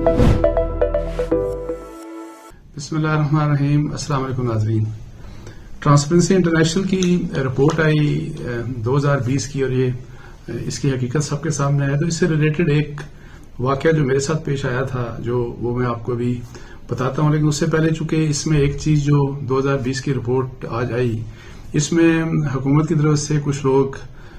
بسم اللہ الرحمن الرحیم. السلام علیکم ناظرین. ٹرانسپیرنسی انٹرنیشنل کی رپورٹ آئی 2020 کی اور یہ اس کی حقیقت سب کے سامنے آیا. تو اس سے ریلیٹڈ ایک واقعہ جو میرے ساتھ پیش آیا تھا وہ میں آپ کو بھی بتاتا ہوں. لیکن اس سے پہلے چونکہ اس میں ایک چیز جو 2020 کی رپورٹ آج آئی, اس میں حکومت کی طرف سے کچھ لوگ,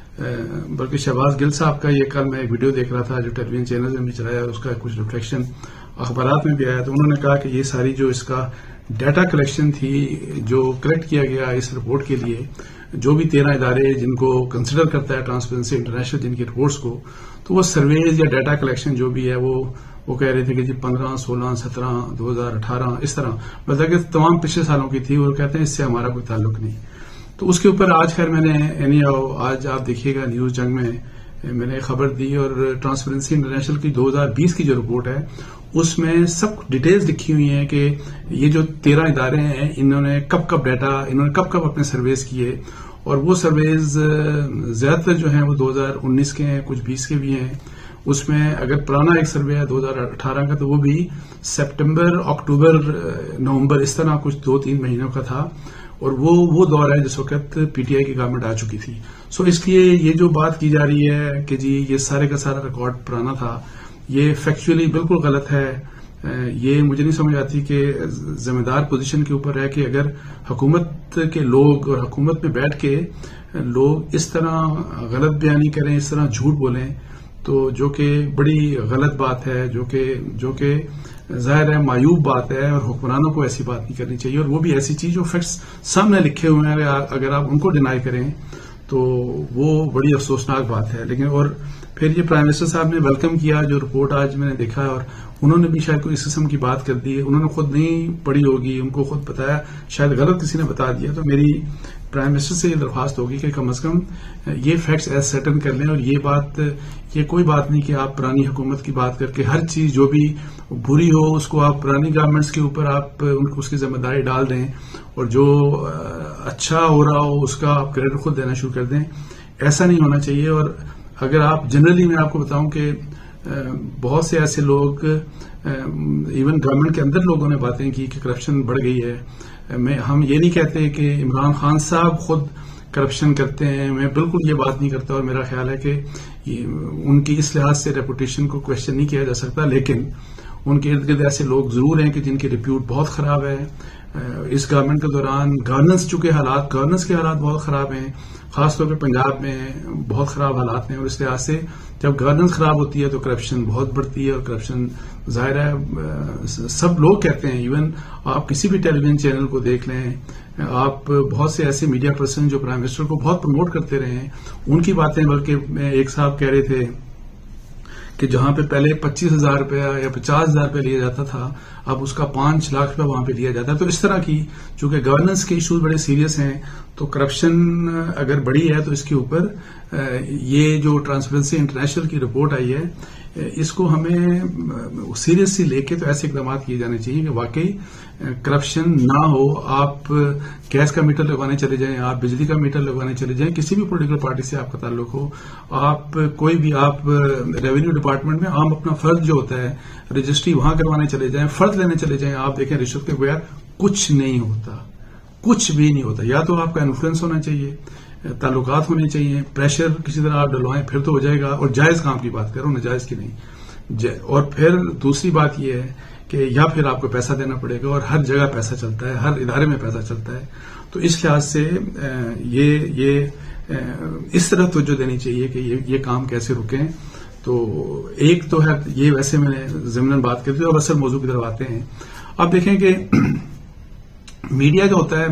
بلکہ شہباز گل صاحب کا یہ کل میں ایک ویڈیو دیکھ رہا تھا جو ٹیلی ویژن چینل میں بھی چلایا اور اس کا کچھ ریفلیکشن اخبارات میں بھی آیا. تو انہوں نے کہا کہ یہ ساری جو اس کا ڈیٹا کلیکشن تھی جو کلیکٹ کیا گیا اس رپورٹ کے لیے, جو بھی 13 ادارے جن کو کنسیڈر کرتا ہے ٹرانسپیرنسی انٹرنیشنل جن کی رپورٹس کو, تو وہ سرویز یا ڈیٹا کلیکشن جو بھی ہے وہ کہہ رہے تھے کہ جی 15, 16, 17, 2018 اس طرح, مطلب کہ تمام پچھلے سالوں کی تھی. وہ کہتے ہیں اس سے ہمارا کوئی تعلق نہیں. تو اس کے اوپر آج خیر میں نے آج آپ دیکھیے گا نیوز جنگ میں نے خبر دی, اور ٹرانسپیرنسی انٹرنیشنل کی 2020 کی جو رپورٹ ہے اس میں سب ڈیٹیلز لکھی ہوئی ہیں کہ یہ جو 13 ادارے ہیں انہوں نے کب اپنے سرویز کیے, اور وہ سرویز زیادہ تر جو ہیں وہ 2019 کے ہیں, کچھ 20 کے بھی ہیں. اس میں اگر پرانا ایک سروے ہے 2018 کا تو وہ بھی سپٹمبر, اکتوبر, نومبر اس طرح کچھ 2-3 مہینوں کا تھا, اور وہ دور ہے جس وقت پی ٹی آئی کی گورنمنٹ آ چکی تھی. سو اس لیے یہ جو بات کی جا رہی ہے کہ جی یہ سارے کا سارا ریکارڈ پرانا تھا, یہ فیکچولی بالکل غلط ہے. یہ مجھے نہیں سمجھ آتی کہ ذمہ دار پوزیشن کے اوپر ہے کہ اگر حکومت کے لوگ اور حکومت میں بیٹھ کے لوگ اس طرح غلط بیانی کریں, اس طرح جھوٹ بولیں, تو جو کہ بڑی غلط بات ہے, جو کہ ظاہر ہے معیوب بات ہے, اور حکمرانوں کو ایسی بات نہیں کرنی چاہیے. اور وہ بھی ایسی چیز جو فیکٹس سامنے لکھے ہوئے ہیں اگر آپ ان کو ڈینائی کریں تو وہ بڑی افسوسناک بات ہے. لیکن اور پھر یہ پرائم منسٹر صاحب نے ویلکم کیا جو رپورٹ آج میں نے دیکھا, اور انہوں نے بھی شاید کوئی اس قسم کی بات کر دی. انہوں نے خود نہیں پڑھی ہوگی, ان کو خود بتایا, شاید غلط کسی نے بتا دیا. تو میری پرائم منسٹر سے یہ درخواست ہوگی کہ کم از کم یہ فیکٹس ایز سرٹن کر لیں, اور یہ کوئی بات نہیں کہ آپ پرانی حکومت کی بات کر کے ہر چیز جو بھی بری ہو اس کو آپ پرانی گورنمنٹس کے اوپر آپ اس کی ذمہ داری ڈال دیں, اور جو اچھا ہو رہا ہو اس کا آپ کریڈٹ خود دینا شروع کر دیں. ایسا نہیں ہونا چاہیے. اور اگر آپ جنرلی میں آپ کو بتاؤں کہ بہت سے ایسے لوگ, ایون گورنمنٹ کے اندر لوگوں نے باتیں کی کہ کرپشن بڑھ گئی ہے. ہم یہ نہیں کہتے کہ عمران خان صاحب خود کرپشن کرتے ہیں, میں بالکل یہ بات نہیں کرتا, اور میرا خیال ہے کہ ان کی اس لحاظ سے ریپوٹیشن کو کوشچن نہیں کیا جا سکتا. لیکن ان کے ارد گرد ایسے لوگ ضرور ہیں کہ جن کی ریپیوٹ بہت خراب ہے. اس گورنمنٹ کے دوران گورننس کے حالات بہت خراب ہیں, خاص طور پہ پنجاب میں بہت خراب حالات ہیں. اور اس لحاظ سے جب گورننس خراب ہوتی ہے تو کرپشن بہت بڑھتی ہے, اور کرپشن ظاہر ہے سب لوگ کہتے ہیں. ایون آپ کسی بھی ٹیلی ویژن چینل کو دیکھ لیں, آپ بہت سے ایسے میڈیا پرسن جو پرائم منسٹر کو بہت پروموٹ کرتے رہے ہیں ان کی باتیں, بلکہ ایک صاحب کہہ رہے تھے کہ جہاں پہ پہلے 25,000 روپیہ یا 50,000 روپیہ لیا جاتا تھا اب اس کا 5 لاکھ روپیہ وہاں پہ لیا جاتا ہے. تو اس طرح کی چونکہ گورننس کے ایشوز بڑے سیریس ہیں, تو کرپشن اگر بڑی ہے تو اس کے اوپر یہ جو ٹرانسپیرنسی انٹرنیشنل کی رپورٹ آئی ہے اس کو ہمیں سیریسلی لے کے تو ایسے اقدامات کیے جانے چاہیے کہ واقعی کرپشن نہ ہو. آپ گیس کا میٹر لگوانے چلے جائیں, آپ بجلی کا میٹر لگوانے چلے جائیں, کسی بھی پولیٹیکل پارٹی سے آپ کا تعلق ہو, آپ کوئی بھی آپ ریونیو ڈپارٹمنٹ میں عام اپنا فرض جو ہوتا ہے رجسٹری وہاں کروانے چلے جائیں, فرض لینے چلے جائیں, آپ دیکھیں رشوت کے بغیر کچھ نہیں ہوتا, کچھ بھی نہیں ہوتا. یا تو آپ کا انفلوئنس ہونا چاہیے, تعلقات ہونے چاہیے, پریشر کسی طرح آپ ڈلوائیں پھر تو ہو جائے گا. اور جائز کام کی بات کرو, ناجائز کی نہیں. اور پھر دوسری بات یہ ہے کہ یا پھر آپ کو پیسہ دینا پڑے گا, اور ہر جگہ پیسہ چلتا ہے, ہر ادارے میں پیسہ چلتا ہے. تو اس لحاظ سے یہ اس طرح توجہ دینی چاہیے کہ یہ کام کیسے رکیں. تو ایک تو ہے یہ, ویسے میں نے ضمناً بات کر دی, اور اصل موضوع کی طرف آتے ہیں. آپ دیکھیں کہ میڈیا جو ہوتا ہے,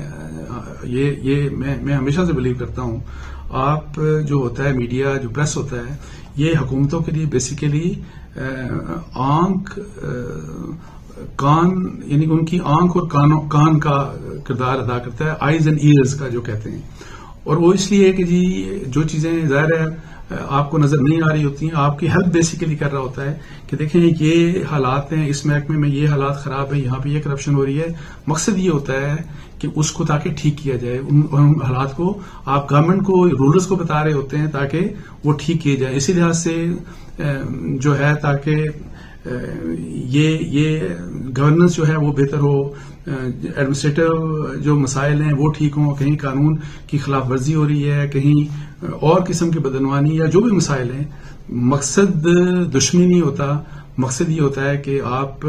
میں ہمیشہ سے بلیو کرتا ہوں, آپ جو ہوتا ہے میڈیا, جو پریس ہوتا ہے, یہ حکومتوں کے لیے بیسیکلی آنکھ, کان, یعنی ان کی آنکھ اور کان کا کردار ادا کرتا ہے, آئیز اینڈ ایئرز کا جو کہتے ہیں. اور وہ اس لیے کہ جی جو چیزیں ظاہر ہے آپ کو نظر نہیں آ رہی ہوتی ہیں, آپ کی ہیلپ بیسیکلی کر رہا ہوتا ہے کہ دیکھیں یہ حالات ہیں, اس محکمے میں یہ حالات خراب ہیں, یہاں پہ یہ کرپشن ہو رہی ہے. مقصد یہ ہوتا ہے کہ اس کو تاکہ ٹھیک کیا جائے, ان حالات کو آپ گورنمنٹ کو, رولرز کو بتا رہے ہوتے ہیں تاکہ وہ ٹھیک کیے جائیں. اسی لحاظ سے جو ہے تاکہ یہ گورننس جو ہے وہ بہتر ہو، ایڈمنسٹریٹو جو مسائل ہیں وہ ٹھیک ہوں، کہیں قانون کی خلاف ورزی ہو رہی ہے، کہیں اور قسم کی بدعنوانی یا جو بھی مسائل ہیں، مقصد دشمنی نہیں ہوتا، مقصد یہ ہوتا ہے کہ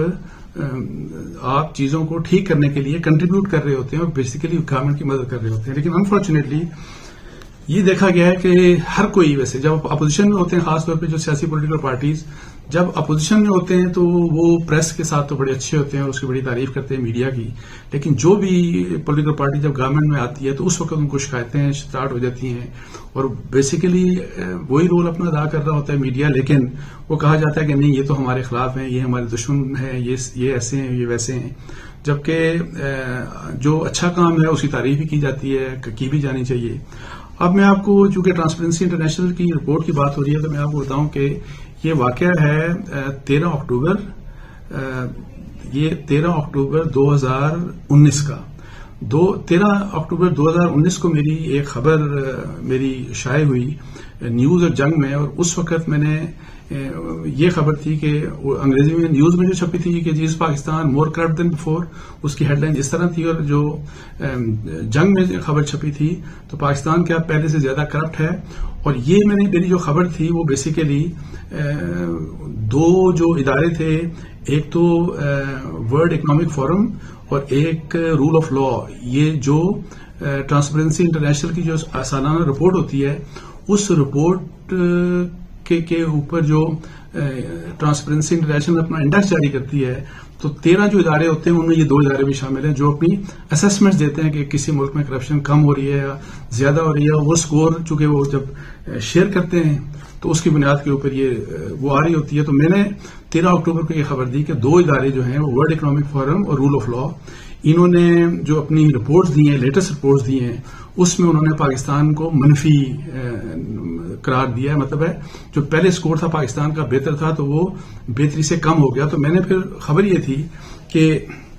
آپ چیزوں کو ٹھیک کرنے کے لیے کنٹریبیوٹ کر رہے ہوتے ہیں اور بیسیکلی گورنمنٹ کی مدد کر رہے ہوتے ہیں. لیکن انفارچونیٹلی یہ دیکھا گیا ہے کہ ہر کوئی، ویسے جب اپوزیشن میں ہوتے ہیں، خاص طور پہ جو سیاسی پولیٹیکل پارٹیز جب اپوزیشن میں ہوتے ہیں تو وہ پریس کے ساتھ تو بڑے اچھے ہوتے ہیں اور اس کی بڑی تعریف کرتے ہیں میڈیا کی، لیکن جو بھی پولیٹیکل پارٹی جب گورنمنٹ میں آتی ہے تو اس وقت ان کو شکایتیں اسٹارٹ ہو جاتی ہیں اور بیسیکلی وہی رول اپنا ادا کر رہا ہوتا ہے میڈیا، لیکن وہ کہا جاتا ہے کہ نہیں، یہ تو ہمارے خلاف ہیں، یہ ہمارے دشمن ہیں، یہ ایسے ہیں، یہ ویسے ہیں، جبکہ جو اچھا کام ہے اس کی تعریف بھی کی جاتی ہے، کی بھی جانی چاہیے. اب میں آپ کو، چونکہ ٹرانسپیرنسی انٹرنیشنل کی رپورٹ کی بات ہو رہی ہے، تو میں آپ کو بتاؤں کہ یہ واقعہ ہے 13 اکتوبر، یہ 13 اکتوبر 2019 کا. 13 اکتوبر 2019 کو میری ایک خبر میری شائع ہوئی نیوز اور جنگ میں، اور اس وقت میں نے یہ خبر تھی کہ انگریزی میں نیوز میں جو چھپی تھی کہ is Pakistan more corrupt than before, اس کی ہیڈ لائن اس طرح تھی، اور جو جنگ میں خبر چھپی تھی تو پاکستان کیا پہلے سے زیادہ کرپٹ ہے. اور یہ میری جو خبر تھی وہ بیسیکلی دو جو ادارے تھے، ایک تو ورلڈ اکنامک فورم اور ایک رول آف لا، یہ جو ٹرانسپیرنسی انٹرنیشنل کی جو سالانہ رپورٹ ہوتی ہے، اس رپورٹ کے اوپر جو ٹرانسپیرنسی انٹرنیشنل اپنا انڈیکس جاری کرتی ہے، تو 13 جو ادارے ہوتے ہیں ان میں یہ 2 ادارے بھی شامل ہیں جو اپنی اسسمنٹ دیتے ہیں کہ کسی ملک میں کرپشن کم ہو رہی ہے یا زیادہ ہو رہی ہے. وہ سکور چونکہ وہ جب شیئر کرتے ہیں تو اس کی بنیاد کے اوپر وہ آ رہی ہوتی ہے. تو میں نے 13 اکتوبر کو یہ خبر دی کہ 2 ادارے جو ہیں وہ ورلڈ اکنامک فورم اور رول آف لا، انہوں نے جو اپنی رپورٹس دی ہیں، لیٹسٹ رپورٹس دی ہیں، اس میں انہوں نے پاکستان کو منفی قرار دیا ہے. مطلب ہے جو پہلے سکور تھا پاکستان کا بہتر تھا تو وہ بہتری سے کم ہو گیا. تو میں نے پھر خبر یہ تھی کہ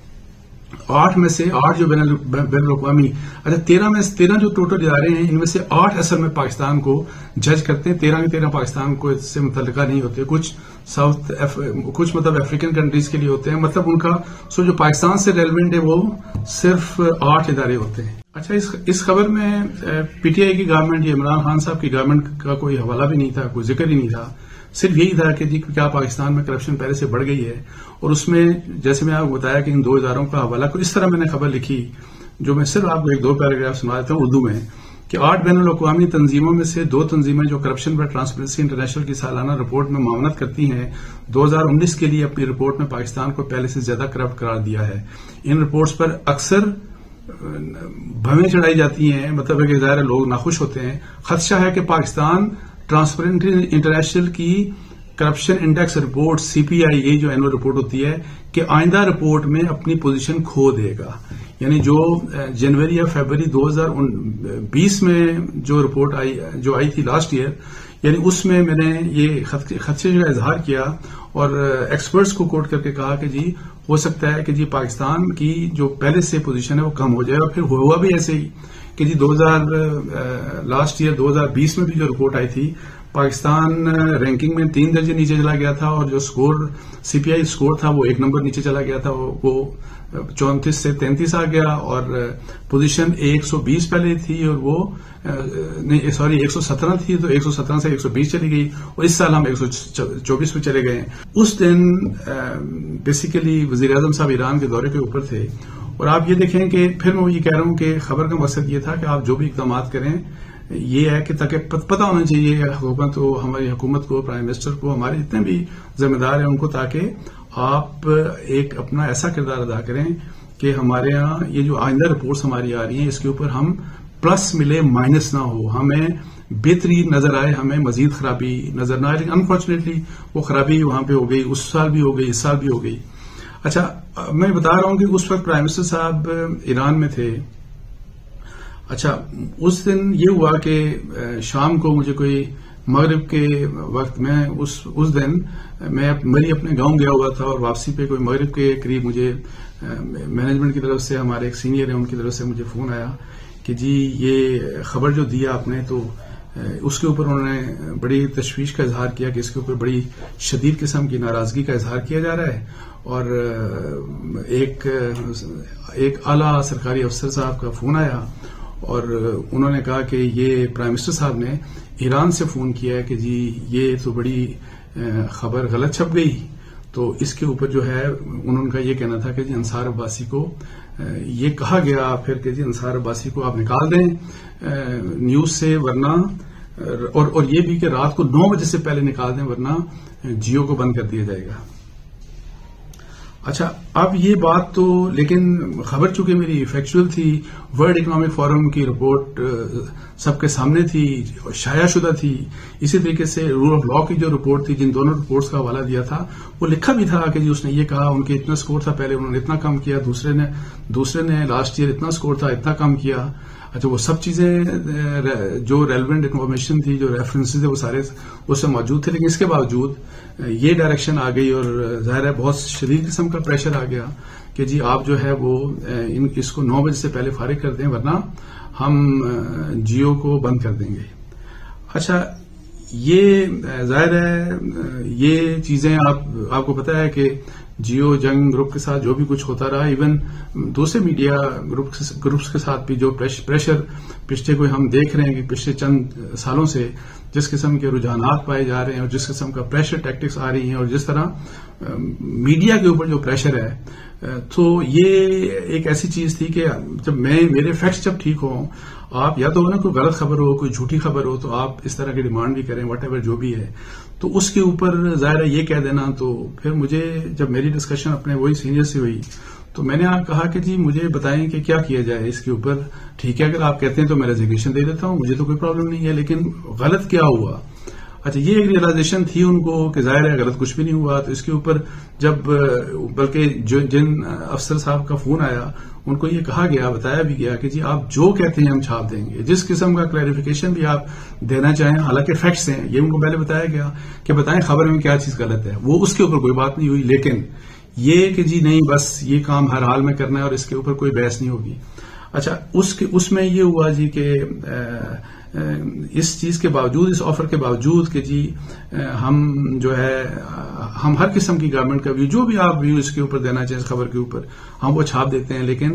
8 میں سے 8 جو بین الاقوامی، 13 جو ٹوٹل ادارے ہیں، ان میں سے 8 اصل میں پاکستان کو جج کرتے ہیں. 13 کے 13 پاکستان کو اس سے متعلقہ نہیں ہوتے. کچھ مطلب افریقن کنٹریز کے لیے ہوتے ہیں. مطلب ان کا جو پاکستان سے ریلیونٹ ہے وہ صرف 8 ادارے ہوتے ہیں. اچھا، اس خبر میں پی ٹی آئی کی گورنمنٹ یا عمران خان صاحب کی گورنمنٹ کا کوئی حوالہ بھی نہیں تھا، کوئی ذکر ہی نہیں تھا. صرف یہی تھا کہ جی کیا پاکستان میں کرپشن پہلے سے بڑھ گئی ہے. اور اس میں جیسے میں آپ کو بتایا کہ ان 2 اداروں کا حوالہ اس طرح میں نے خبر لکھی، جو میں صرف آپ کو 1-2 پیراگراف سنا دیتا ہوں اردو میں، کہ 8 بین الاقوامی تنظیموں میں سے 2 تنظیمیں جو کرپشن پر ٹرانسپیرنسی انٹرنیشنل کی سالانہ رپورٹ میں معاونت کرتی ہیں، 2019 کے لیے اپنی رپورٹ میں پاکستان کو پہلے سے زیادہ کرپٹ قرار دیا ہے. ان رپورٹس پر اکثر بھویں چڑھائی جاتی ہیں، مطلب ہے کہ ظاہر لوگ ناخوش ہوتے ہیں. خدشہ ہے کہ پاکستان ٹرانسپیرنسی انٹرنیشنل کی کرپشن انڈیکس رپورٹ CPI جو اینول رپورٹ ہوتی ہے کہ آئندہ رپورٹ میں اپنی پوزیشن کھو دے گا. یعنی جو جنوری یا فیبروری 2020 میں جو رپورٹ آئی تھی لاسٹ ایئر، یعنی اس میں نے یہ خدشے کا اظہار کیا اور ایکسپرٹس کو کوٹ کر کے کہا کہ جی ہو سکتا ہے کہ جی پاکستان کی جو پہلے سے پوزیشن ہے وہ کم ہو جائے. اور پھر ہوا بھی ایسے ہی کہ جی لاسٹ ایئر 2020 میں بھی جو رپورٹ آئی تھی، پاکستان رینکنگ میں 3 درجے نیچے چلا گیا تھا اور جو CPI سکور تھا وہ 1 نمبر نیچے چلا گیا تھا، وہ 34 سے 33 آ گیا. اور پوزیشن 120 پہلے تھی اور وہ 117 تھی، تو 117 سے 120 چلی گئی اور اس سال ہم 124 پہ چلے گئے. اس دن بیسیکلی وزیر اعظم صاحب ایران کے دورے کے اوپر تھے. اور آپ یہ دیکھیں کہ پھر میں یہ کہہ رہا ہوں کہ خبر کا مقصد یہ تھا کہ آپ جو بھی اقدامات کریں یہ ہے کہ تاکہ پتہ ہونا چاہیے حکومت کو، ہماری حکومت کو، پرائم منسٹر کو، ہمارے جتنے بھی ذمہ دار ہیں ان کو، تاکہ آپ ایک اپنا ایسا کردار ادا کریں کہ ہمارے ہاں یہ جو آئندہ رپورٹس ہماری آ رہی ہیں اس کے اوپر ہم پلس ملے مائنس نہ ہو، ہمیں بہتری نظر آئے، ہمیں مزید خرابی نظر نہ آئے. لیکن انفارچونیٹلی وہ خرابی وہاں پہ ہو گئی، اس سال بھی ہو گئی، اس سال بھی ہو گئی. اچھا، میں بتا رہا ہوں کہ اس وقت پرائم منسٹر صاحب ایران میں تھے. اچھا، اس دن یہ ہوا کہ شام کو مجھے کوئی مغرب کے وقت میں اس دن میں اپنے گاؤں گیا ہوا تھا اور واپسی پہ کوئی مغرب کے قریب مجھے مینجمنٹ کی طرف سے، ہمارے ایک سینئر ہیں ان کی طرف سے مجھے فون آیا کہ جی یہ خبر جو دیا آپ نے تو اس کے اوپر انہوں نے بڑی تشویش کا اظہار کیا کہ اس کے اوپر بڑی شدید قسم کی ناراضگی کا اظہار کیا جا رہا ہے، اور ایک اعلیٰ سرکاری افسر صاحب کا فون آیا اور انہوں نے کہا کہ یہ پرائم منسٹر صاحب نے ایران سے فون کیا ہے کہ جی یہ تو بڑی خبر غلط چھپ گئی، تو اس کے اوپر جو ہے انہوں کا یہ کہنا تھا کہ جی انصار عباسی کو یہ کہا گیا پھر کہ جی انصار عباسی کو آپ نکال دیں نیوز سے، ورنہ اور یہ بھی کہ رات کو 9 بجے سے پہلے نکال دیں ورنہ جیو کو بند کر دیا جائے گا۔ اچھا، اب یہ بات تو لیکن خبر چونکہ میری فیکچوئل تھی، ورلڈ اکنامک فورم کی رپورٹ سب کے سامنے تھی، شائع شدہ تھی، اسی طریقے سے رول آف لا کی جو رپورٹ تھی، جن دونوں رپورٹس کا حوالہ دیا تھا، وہ لکھا بھی تھا کہ جی اس نے یہ کہا ان کے اتنا سکور تھا، پہلے انہوں نے اتنا کم کیا، دوسرے نے لاسٹ ایئر اتنا سکور تھا، اتنا کم کیا۔ اچھا، وہ سب چیزیں جو ریلیونٹ انفارمیشن تھی، جو ریفرنسز تھے، وہ سارے اس سے موجود تھے، لیکن اس کے باوجود یہ ڈائریکشن آ گئی اور ظاہر ہے بہت شدید قسم کا پریشر آ گیا کہ جی آپ جو ہے وہ اس کو 9 بجے سے پہلے فارغ کر دیں ورنہ ہم جیو کو بند کر دیں گے۔ اچھا، یہ ظاہر ہے یہ چیزیں آپ کو پتا ہے کہ جیو جنگ گروپ کے ساتھ جو بھی کچھ ہوتا رہا، ایون دوسرے میڈیا گروپس کے ساتھ بھی جو پریشر پچھلے کوئی ہم دیکھ رہے ہیں کہ پچھلے چند سالوں سے جس قسم کے رجحانات پائے جا رہے ہیں اور جس قسم کا پریشر ٹیکٹکس آ رہی ہیں اور جس طرح میڈیا کے اوپر جو پریشر ہے، تو یہ ایک ایسی چیز تھی کہ جب میرے فیکٹس جب ٹھیک ہوں، آپ یا تو نا کوئی غلط خبر ہو، کوئی جھوٹی خبر ہو، تو آپ اس طرح کی ڈیمانڈ بھی کریں واٹ ایور جو بھی ہے، تو اس کے اوپر ظاہر ہے یہ کہہ دینا، تو پھر مجھے جب میری ڈسکشن اپنے وہی سینئر سے ہوئی تو میں نے کہا کہ جی مجھے بتائیں کہ کیا کیا جائے اس کے اوپر، ٹھیک ہے اگر آپ کہتے ہیں تو میں ریزیگنیشن دے دیتا ہوں، مجھے تو کوئی پرابلم نہیں ہے، لیکن غلط کیا ہوا؟ اچھا، یہ ایک ریئلائزیشن تھی ان کو کہ ظاہر ہے غلط کچھ بھی نہیں ہوا، تو اس کے اوپر جب بلکہ جن افسر صاحب کا فون آیا ان کو یہ کہا گیا، بتایا بھی گیا کہ جی آپ جو کہتے ہیں ہم چھاپ دیں گے، جس قسم کا کلیریفیکیشن بھی آپ دینا چاہیں، حالانکہ فیکٹس ہیں، یہ ان کو پہلے بتایا گیا کہ بتائیں خبر میں کیا چیز غلط ہے، وہ اس کے اوپر کوئی بات نہیں ہوئی، لیکن یہ کہ جی نہیں بس یہ کام ہر حال میں کرنا ہے اور اس کے اوپر کوئی بحث نہیں ہوگی۔ اچھا، اس میں یہ ہوا جی کہ اس چیز کے باوجود، اس آفر کے باوجود کہ جی ہم جو ہے ہم ہر قسم کی گورنمنٹ کا ویو، جو بھی آپ ویو اس کے اوپر دینا چاہیں اس خبر کے اوپر، ہم وہ چھاپ دیتے ہیں، لیکن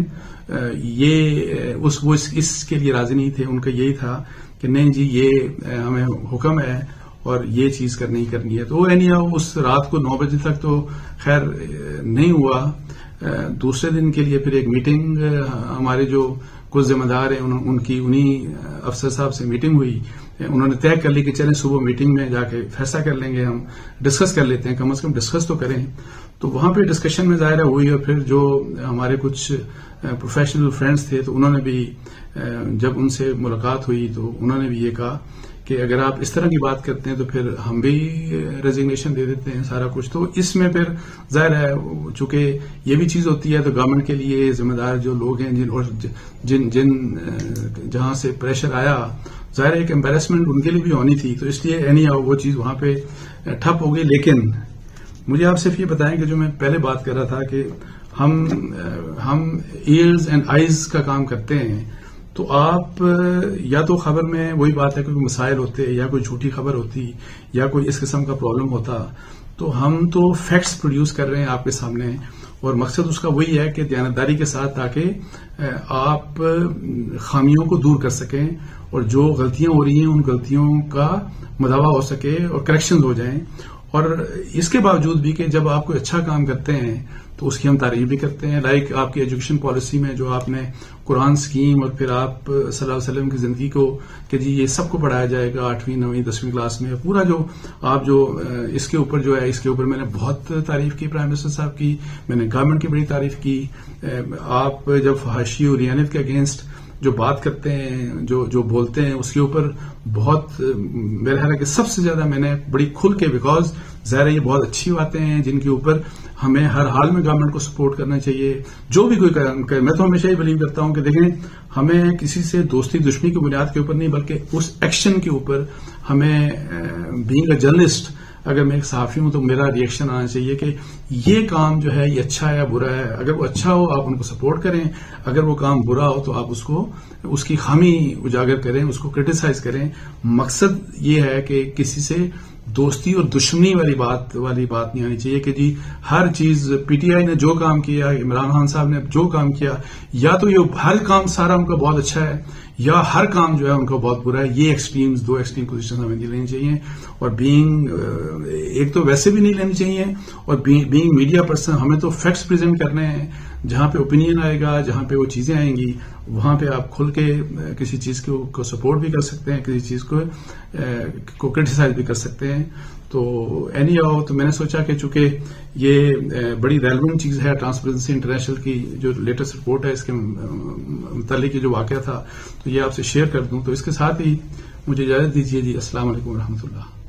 یہ وہ اس کے لیے راضی نہیں تھے، ان کا یہی تھا کہ نہیں جی یہ ہمیں حکم ہے اور یہ چیز کرنی ہے، تو اس رات کو 9 بجے تک تو خیر نہیں ہوا۔ دوسرے دن کے لیے پھر ایک میٹنگ ہمارے جو کچھ ذمہ دار ہیں انہی افسر صاحب سے میٹنگ ہوئی، انہوں نے طے کر لی کہ چلیں صبح میٹنگ میں جا کے فیصلہ کر لیں گے، ہم ڈسکس کر لیتے ہیں، کم از کم ڈسکس تو کریں۔ تو وہاں پہ ڈسکشن میں ظاہر ہوئی، اور پھر جو ہمارے کچھ پروفیشنل فرینڈز تھے تو انہوں نے بھی جب ان سے ملاقات ہوئی تو انہوں نے بھی یہ کہا کہ اگر آپ اس طرح کی بات کرتے ہیں تو پھر ہم بھی ریزگنیشن دے دیتے ہیں سارا کچھ۔ تو اس میں پھر ظاہر ہے چونکہ یہ بھی چیز ہوتی ہے تو گورنمنٹ کے لیے ذمہ دار جو لوگ ہیں جن جہاں سے پریشر آیا، ظاہر ایک امبیرسمنٹ ان کے لیے بھی ہونی تھی، تو اس لیے وہ چیز وہاں پہ ٹھپ ہو گئی۔ لیکن مجھے آپ صرف یہ بتائیں کہ جو میں پہلے بات کر رہا تھا کہ ہم ایئرز اینڈ آئیز کا کام کرتے ہیں، تو آپ یا تو خبر میں وہی بات ہے کہ کوئی مسائل ہوتے یا کوئی جھوٹی خبر ہوتی یا کوئی اس قسم کا پرابلم ہوتا، تو ہم تو فیکٹس پروڈیوس کر رہے ہیں آپ کے سامنے، اور مقصد اس کا وہی ہے کہ دیانتداری کے ساتھ تاکہ آپ خامیوں کو دور کر سکیں اور جو غلطیاں ہو رہی ہیں ان غلطیوں کا مداوع ہو سکے اور کریکشنز ہو جائیں۔ اور اس کے باوجود بھی کہ جب آپ کوئی اچھا کام کرتے ہیں تو اس کی ہم تعریف بھی کرتے ہیں، لائک آپ کی ایجوکیشن پالیسی میں جو آپ نے قرآن اسکیم اور پھر آپ صلی اللہ علیہ وسلم کی زندگی کو کہ جی یہ سب کو پڑھایا جائے گا 8ویں 9ویں 10ویں کلاس میں، پورا جو آپ جو اس کے اوپر جو ہے اس کے اوپر میں نے بہت تعریف کی پرائم منسٹر صاحب کی، میں نے گورنمنٹ کی بڑی تعریف کی۔ آپ جب فحاشی اور ریانت کے اگینسٹ جو بات کرتے ہیں، جو بولتے ہیں، اس کے اوپر بہت میرا خیال ہے کہ سب سے زیادہ میں نے بڑی کھل کے، بیکاز ظاہر یہ بہت اچھی باتیں ہیں جن کے اوپر ہمیں ہر حال میں گورنمنٹ کو سپورٹ کرنا چاہیے، جو بھی کوئی کرے۔ میں تو ہمیشہ یہ بلیو کرتا ہوں کہ دیکھیں ہمیں کسی سے دوستی دشمنی کی بنیاد کے اوپر نہیں، بلکہ اس ایکشن کے اوپر ہمیں بینگ اے جرنلسٹ اگر میں ایک صحافی ہوں تو میرا ریئیکشن آنا چاہیے کہ یہ کام جو ہے یہ اچھا ہے یا برا ہے. اگر وہ اچھا ہو آپ ان کو سپورٹ کریں, اگر وہ کام برا ہو تو آپ اس کی خامی اجاگر کریں, اس کو کرٹیسائز کریں. مقصد یہ ہے کہ کسی سے دوستی اور دشمنی والی بات نہیں آنی چاہیے کہ جی ہر چیز پی ٹی آئی نے جو کام کیا, عمران خان صاحب نے جو کام کیا, یا تو یہ ہر کام سارا ان کا بہت اچھا ہے یا ہر کام جو ہے ان کا بہت برا ہے. یہ دو ایکسٹریم پوزیشن ہمیں نہیں لینی چاہیے, اور ایک تو ویسے بھی نہیں لینی چاہیے, اور بینگ میڈیا پرسن ہمیں تو فیکٹس پریزنٹ کرنے ہیں. جہاں پہ اوپینین آئے گا, جہاں پہ وہ چیزیں آئیں گی, وہاں پہ آپ کھل کے کسی چیز کو سپورٹ بھی کر سکتے ہیں, کسی چیز کو کرٹیسائز بھی کر سکتے ہیں. تو اینی ہاؤ تو میں نے سوچا کہ چونکہ یہ بڑی ریلیونٹ چیز ہے ٹرانسپیرنسی انٹرنیشنل کی جو لیٹسٹ رپورٹ ہے اس کے متعلق جو واقعہ تھا, تو یہ آپ سے شیئر کر دوں. تو اس کے ساتھ ہی مجھے اجازت دیجیے جی. السلام علیکم ورحمۃ اللہ.